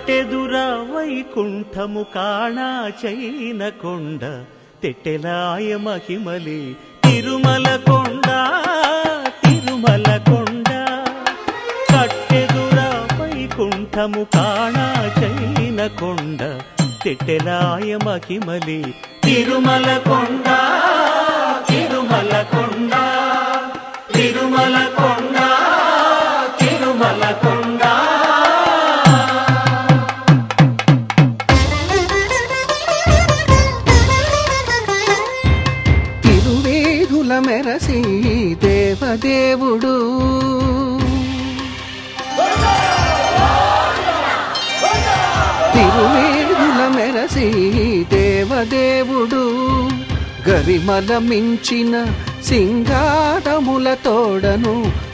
కట్టెదురా వైకుంఠము కాణా చైన కొండ తెట్టెలాయ మహిమలి తిరుమల కొండ తిరుమల కొండ కట్టెదురా వైకుంఠము కాణా చైన కొండ తెట్టెలాయ మహిమలి తిరుమల కొండ తిరుమల కొండ తిరుమల కొండ తిరుమల కొండ తిరువేదుల మెరసి దేవదేవుడు తిరువేదుల మెరసి దేవదేవుడు గరిమల మించిన సింగారముల తోడను